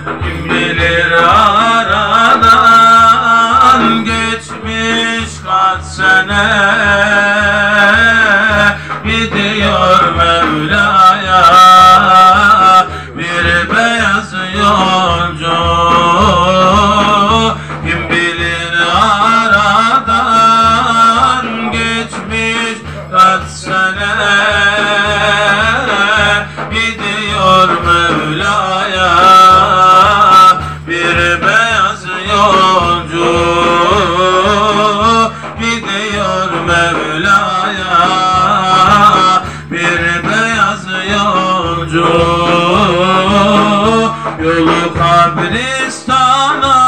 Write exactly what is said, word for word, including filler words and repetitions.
Kim bilir aradan geçmiş kaç sene, gidiyor Mevla'ya bir beyaz yolcu. Kim bilir aradan geçmiş kaç sene, gidiyor Mevla'ya bir beyaz yolcu. Gidiyor Mevla'ya bir beyaz yolcu. Yolu kabristana